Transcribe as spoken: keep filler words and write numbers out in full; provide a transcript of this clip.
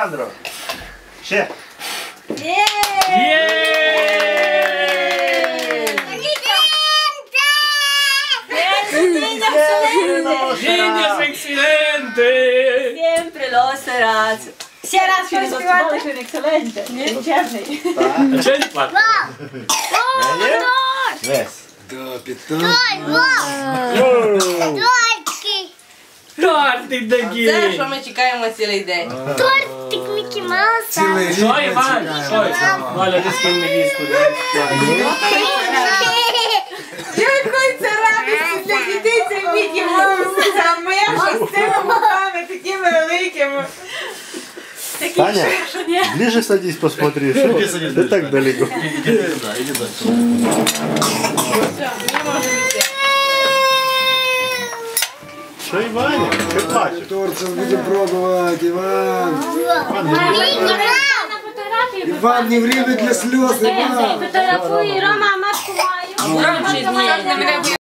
Олександру. Ще. Є! Niños excelentes! Siempre lo serás. Ще раз щось співати. Він екселенте. Він чемний. А чого не плакати? Вес. Да, питон. Тортик Це, такий! що ми чекаємо цілий день. Тортик Мікі Мауса. Цілий рік. Що, Іван? Що це? Валя, ти скинь мені ліску, дай. Якої це радості для дітей цей Мікі Маус, а ми аж з цими руками такими великими. Таня, ближе садись, посмотри. Что? Ты так далеко. Что, Иваня? Ты плачешь? Торт будем пробовать, Иван. Иван, не время для слез, Иван. Фотографуй, Рома, матку маю. Громче, ні, не мене